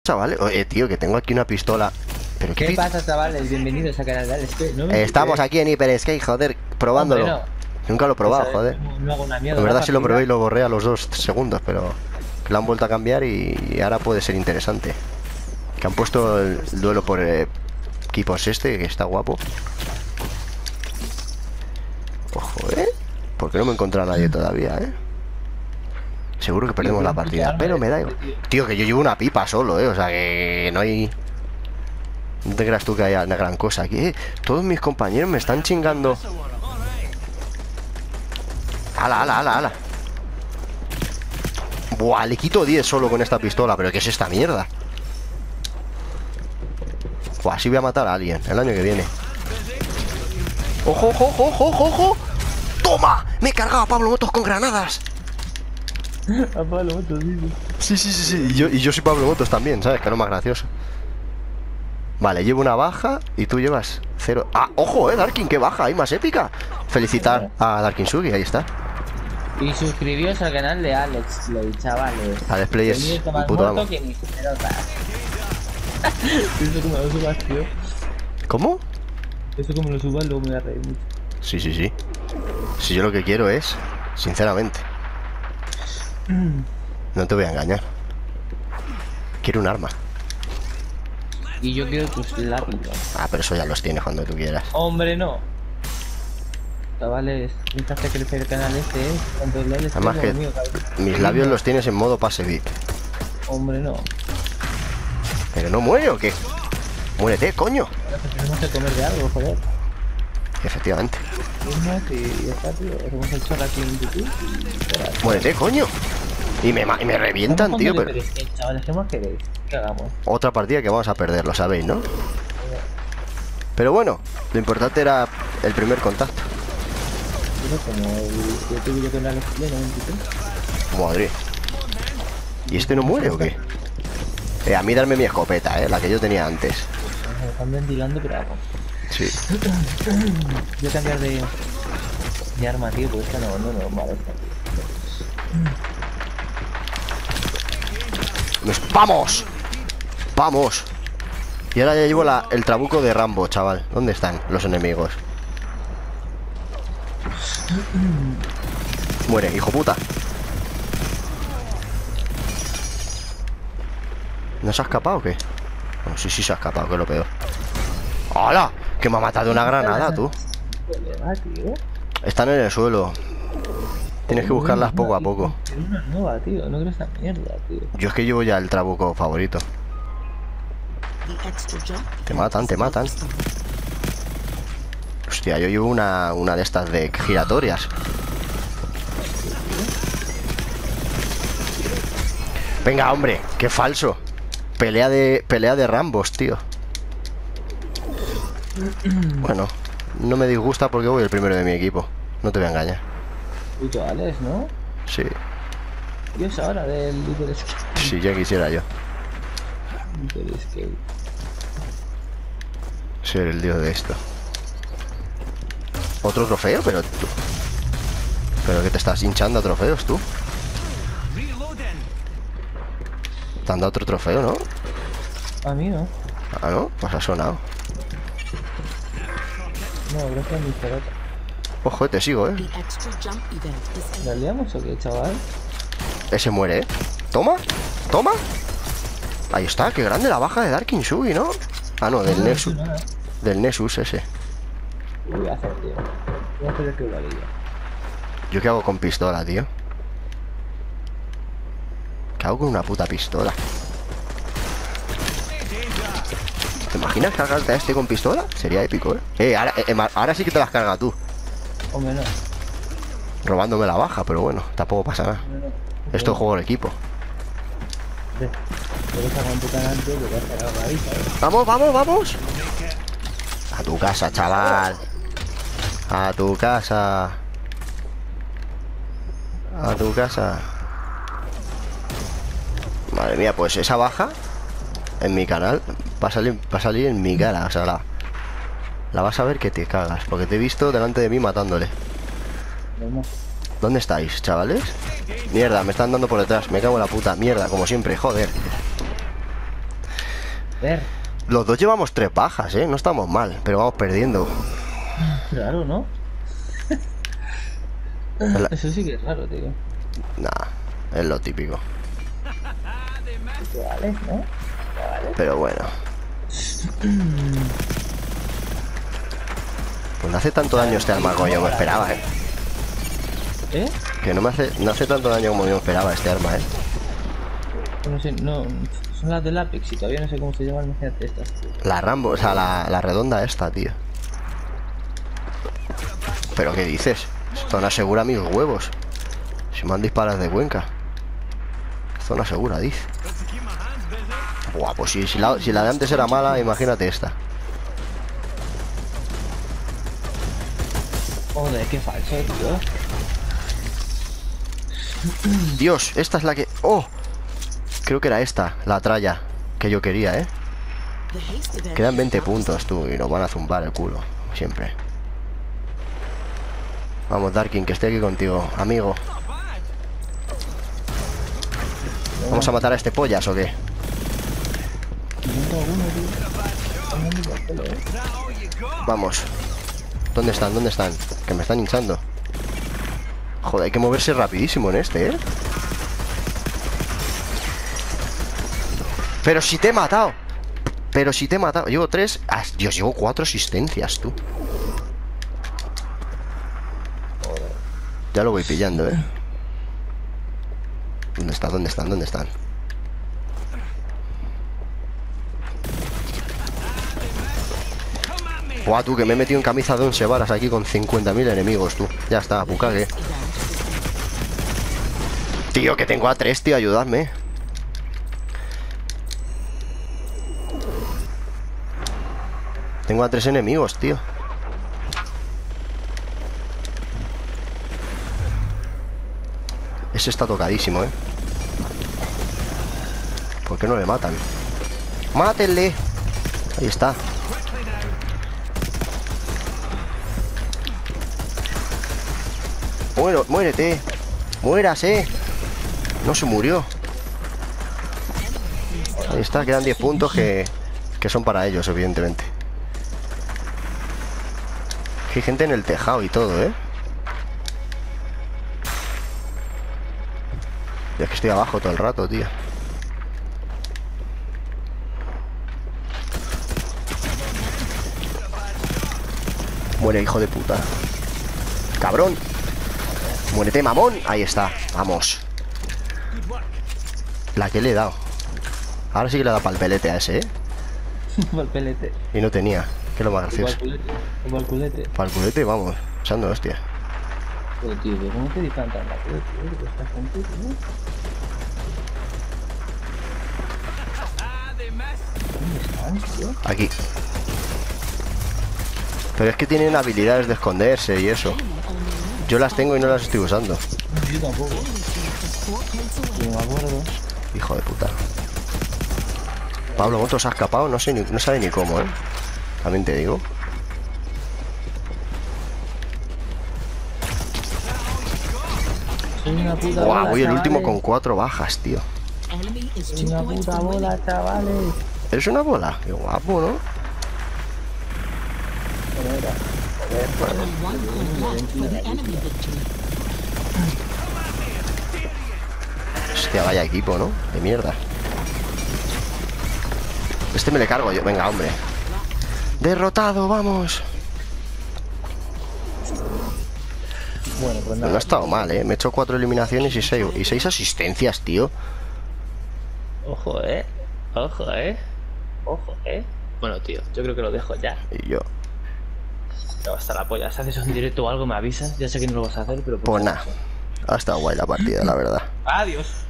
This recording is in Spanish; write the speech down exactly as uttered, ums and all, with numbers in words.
Chavales, oye, tío, que tengo aquí una pistola. ¿Pero qué, ¿Qué pasa, chavales? Bienvenidos a canal de Alex. ¿No eh, Estamos aquí en Hyper Skate, joder, probándolo. Hombre, no. Nunca lo he probado, joder. No, no hago una mierda. En verdad la sí lo partida. probé y lo borré a los dos segundos, pero que lo han vuelto a cambiar y ahora puede ser interesante. Que han puesto el duelo por eh, equipos este, que está guapo. Ojo, ¿eh? Porque no me he encontrado a nadie todavía, ¿eh? Seguro que perdemos la partida, pero me da igual. Tío, que yo llevo una pipa solo, ¿eh? O sea, que no hay... No te creas tú que haya una gran cosa aquí, ¿eh? Todos mis compañeros me están chingando. ¡Hala, hala, hala, hala! Buah, le quito diez solo con esta pistola. ¿Pero qué es esta mierda? Buah, así voy a matar a alguien el año que viene. ¡Ojo, ojo, ojo, ojo, ojo! ¡Toma! Me he cargado a Pablo Motos con granadas. A Pablo Motos, sí. Sí, sí, sí, sí. Y yo, y yo soy Pablo Motos también, ¿sabes? Que es lo más gracioso. Vale, llevo una baja y tú llevas cero. ¡Ah, ojo, eh! Darkin, qué baja, hay más épica. Felicitar a Darkin Sugi, ahí está. Y suscribíos al canal de Alex Play, chavales. Alex Play es un puto amo. Que ni se nota. Eso como lo subas, tío. ¿Cómo? Eso como lo subas, luego me voy a reír mucho. Sí, sí, sí. Si yo lo que quiero es, sinceramente, no te voy a engañar, quiero un arma. Y yo quiero tus lápidos. Ah, pero eso ya los tienes cuando tú quieras. Hombre, no. Chavales, me hace crecer el canal este, ¿eh? Cuantos likes Además que mío, mis labios los tienes en modo pase V I P. Hombre, no. ¿Pero no muere o qué? Muérete, coño. Ahora que tenemos que comer de algo, joder. Efectivamente. Y ya está, tío. Hacemos el chorro aquí en YouTube y... fuera. Muérete, coño. Y me, y me revientan, tío, pero... Queréis, chavales, ¿qué más queréis? ¿Qué hagamos? Otra partida que vamos a perder, lo sabéis, ¿no? Pero bueno, lo importante era el primer contacto. Pero como el yo tuve yo con Alex Play, ¿no? veintitrés. Madre. ¿Y este no muere o qué? Eh, a mí darme mi escopeta, eh, la que yo tenía antes. Me están ventilando, pero hago. Sí. Voy a cambiar de... de arma, tío, porque esta no, no, no, vale, esta, tío. Nos... ¡Vamos! ¡Vamos! Y ahora ya llevo la, el trabuco de Rambo, chaval. ¿Dónde están los enemigos? Muere, hijo puta. ¿No se ha escapado o qué? Bueno, sí, sí se ha escapado, que es lo peor. ¡Hala! Que me ha matado una granada, tú. Están en el suelo. Tienes que buscarlas poco a poco. Una nueva, tío. No creo esa mierda, tío. Yo es que llevo ya el trabuco favorito. Te matan, te matan. Hostia, yo llevo una, una de estas de giratorias. Venga, hombre, qué falso. Pelea de pelea de Rambos, tío. Bueno, no me disgusta porque voy el primero de mi equipo. No te voy a engañar. Puto Alex, ¿no? Sí. Y es ahora del Hyper Skate. Si ya quisiera yo Hyper Skate. ser el dios de esto. ¿Otro trofeo? Pero tú... ¿Pero que te estás hinchando a trofeos, tú? Te han dado otro trofeo, ¿no? A mí no. Ah, ¿no? Pues ha sonado. No, gracias a mi pelota. Ojo, te sigo, ¿eh? ¿La liamos o qué, chaval? Ese muere, ¿eh? Toma, toma. Ahí está, qué grande la baja de Darkin Sugi, ¿no? Ah, no, del No, Nexus. no, no. Del Nexus ese. ¿Qué voy a hacer, tío? Voy a hacer el que varilla. ¿Yo qué hago con pistola, tío? ¿Qué hago con una puta pistola? ¿Te imaginas cargarte a este con pistola? Sería épico, ¿eh? Eh, ahora, eh, ahora sí que te las cargas tú. Hombre, no. Robándome la baja, pero bueno, tampoco pasa nada. Hombre, no. Esto es juego de equipo. Ve. Te deja con tu canal, tío, que te has cargado la varilla, ¿eh? ¡Vamos, vamos, vamos! A tu casa, chaval. A tu casa. A tu casa. Madre mía, pues esa baja en mi canal va a salir, va a salir en mi cara. O sea, la, la vas a ver que te cagas. Porque te he visto delante de mí matándole. Vamos. ¿Dónde estáis, chavales? Mierda, me están dando por detrás. Me cago en la puta. Mierda, como siempre, joder. Ver. Los dos llevamos tres bajas, ¿eh? No estamos mal, pero vamos perdiendo. Raro, ¿no? La... Eso sí que es raro, tío. Nah, es lo típico. Vale, ¿no? Vale. Pero bueno. Pues no hace tanto daño este arma como yo me esperaba, ¿eh? ¿Eh? Que no me hace, no hace tanto daño como yo me esperaba este arma, ¿eh? No sé, no... Son las del Apex y todavía no sé cómo se llaman, imagínate estas. La Rambo, o sea, la, la redonda esta, tío. ¿Pero qué dices? Zona segura mis huevos. Si me han disparado de Cuenca. Zona segura, dice. Buah, pues si, si, la, si la de antes era mala, imagínate esta. Joder, qué falso, tío. Dios, esta es la que... ¡Oh! Creo que era esta, la tralla que yo quería, ¿eh? Quedan veinte puntos, tú, y nos van a zumbar el culo. Siempre. Vamos, Darkin, que estoy aquí contigo, amigo. ¿Vamos a matar a este pollas o qué? Vamos. ¿Dónde están? ¿Dónde están? Que me están hinchando. Joder, hay que moverse rapidísimo en este, ¿eh? Pero si te he matado. Pero si te he matado. Llevo tres... Ah, Dios, llevo cuatro asistencias, tú. Ya lo voy pillando, ¿eh? ¿Dónde están? ¿Dónde están? ¿Dónde están? Buah, tú, que me he metido en camisa de once varas aquí con cincuenta mil enemigos, tú. Ya está, bucague. Tío, que tengo a tres, tío, ayudadme. Tengo a tres enemigos, tío. Ese está tocadísimo, ¿eh? ¿Por qué no le matan? ¡Mátenle! Ahí está. Bueno, muérete. Muérase. No se murió. Ahí está, quedan diez puntos que, que son para ellos, evidentemente. Hay gente en el tejado y todo, ¿eh? Yo es que estoy abajo todo el rato, tío. Muere, hijo de puta. Cabrón. Muérete, mamón. Ahí está, vamos. La que le he dado. Ahora sí que le he dado pa'l pelete a ese, ¿eh? Pa'l pelete. Y no tenía. Que es lo más gracioso. Pa'l culete. Pa'l culete, vamos. Echando hostia. Pero tío, ¿cómo te disparan tan rápido, tío? ¿Qué estás contigo, no? ¿Dónde están, tío? Aquí. Pero es que tienen habilidades de esconderse y eso. Yo las tengo y no las estoy usando. Yo tampoco. No me acuerdo. Hijo de puta. Pablo, ¿cuánto se ha escapado? No sé ni, no sabe ni cómo, ¿eh? También te digo. Soy una puta Buah, bola, voy el último chavales. con cuatro bajas, tío. Soy una puta bola, chavales. ¿Eres una bola? Qué guapo, ¿no? Hostia, vaya equipo, ¿no? De mierda. Este me le cargo yo. Venga, hombre. Derrotado, vamos. Bueno, pues No nada. ha estado mal, ¿eh? Me he hecho cuatro eliminaciones y seis, y seis asistencias, tío. Ojo, eh. Ojo, eh. Ojo, eh. Bueno, tío, yo creo que lo dejo ya. Y yo. Ya va a estar la polla. Si haces un directo o algo, me avisas. Ya sé que no lo vas a hacer, pero... Pues nada. Ha estado guay la partida, la verdad. Adiós.